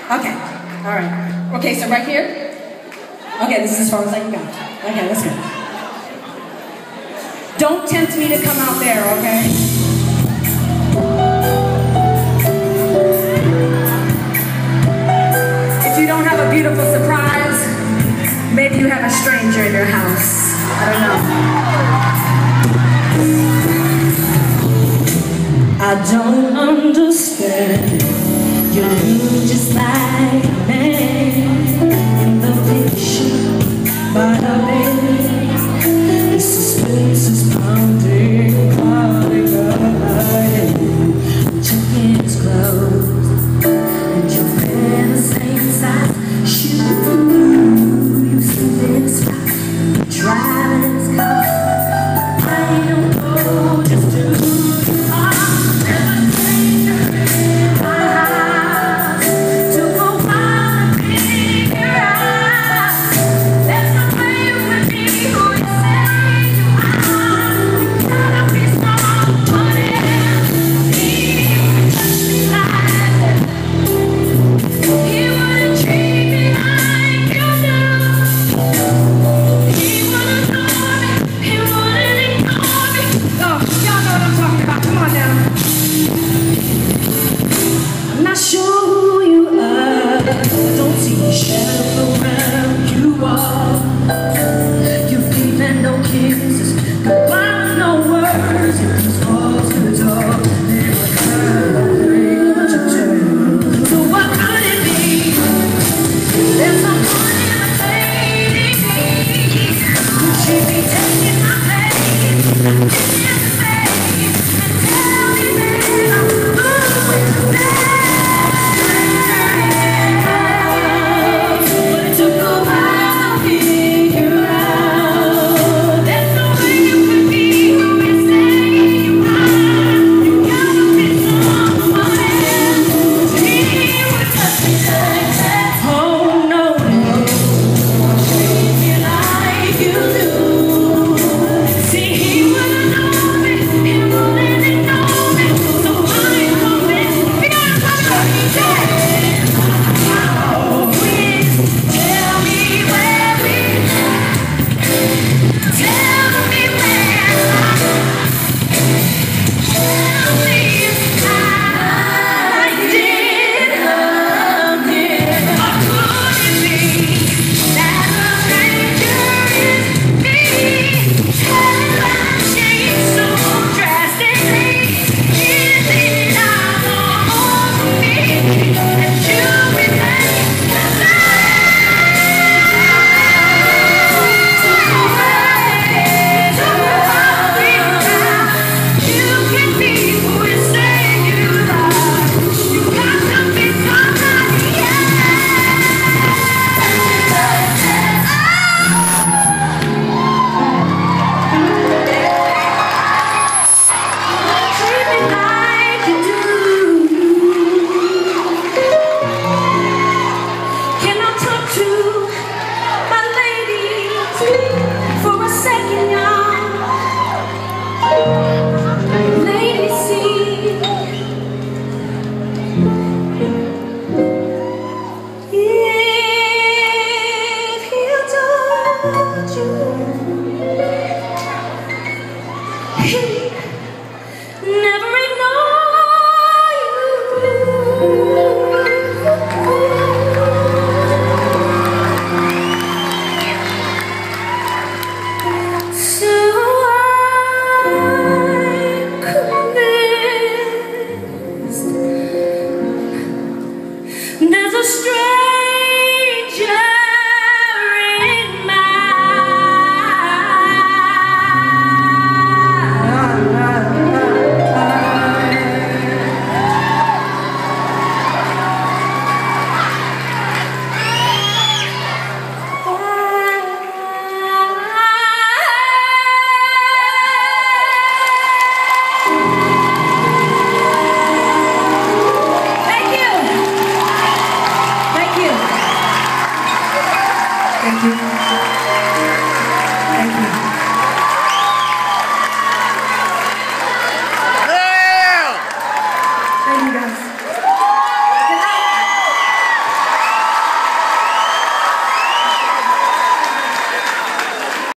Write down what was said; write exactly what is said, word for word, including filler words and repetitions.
Okay, all right. Okay, so right here? Okay, this is as far as I can go. Okay, let's go. Don't tempt me to come out there, okay? If you don't have a beautiful surprise, maybe you have a stranger in your house. I don't know. I don't understand. You look just like a man in the picture, but I bet the suspense is pounding, calling out. Checking his clothes, and you're wearing the same size shoes. You sleep in his spot, driving his car. I don't know just who. There's a strength